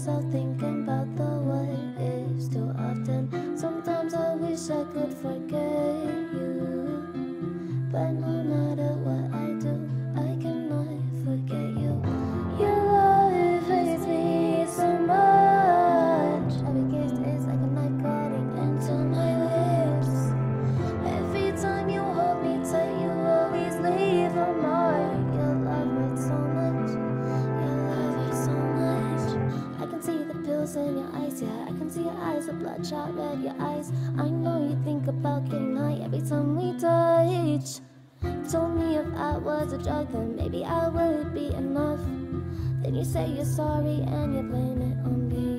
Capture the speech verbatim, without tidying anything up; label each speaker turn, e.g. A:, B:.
A: myself thinking about the what ifs too often. Sometimes I wish I could forget you, but no matter what I do, I cannot forget you. Your love hurts me so much. Every kiss is like a knife cutting into my lips. Every time you hold me tight, you always leave a mark. Your love hurts so much. Your love hurts so much. I can see the pills in your eyes, yeah. I can see your eyes, the bloodshot red, your eyes. I know you think about getting high every time we touch. Told me if I was a drug, then maybe I would be enough. Then you say you're sorry and you blame it on me.